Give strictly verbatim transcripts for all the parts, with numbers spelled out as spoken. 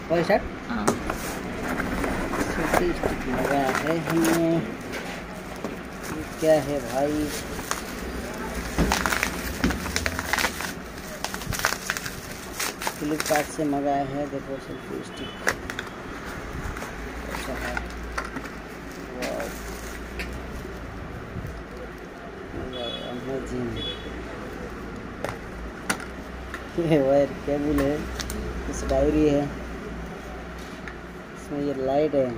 और स्टार्ट। हाँ selfie stick लगाया है हमने। ये क्या है भाई? फ्लिपकार्ट से मंगाया है। देखो सेल्फी स्टिक अच्छा है। अमेजिंग। ये वायर केबल है, इस डायरी है, इसमें ये लाइट है।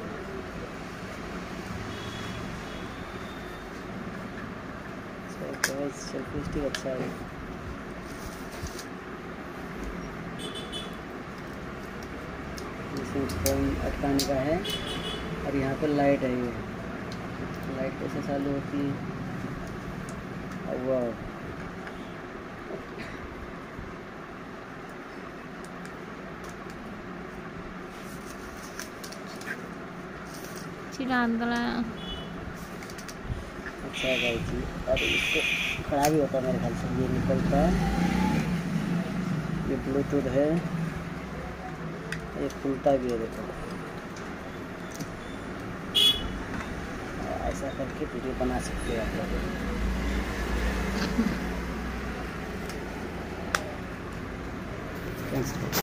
सेल्फी स्टिक अच्छा है। इसमें फोन अटकाने का है और यहाँ पर लाइट है। ये लाइट कैसे चालू होती है? वाह, चिरांदला अच्छा है भाई जी। और इसको खड़ा भी होता है मेरे ख्याल से, ये निकलता है। ये ब्लूटूथ है, ये खुलता भी है। देखो ऐसा करके वीडियो बना सकते हो आप लोग।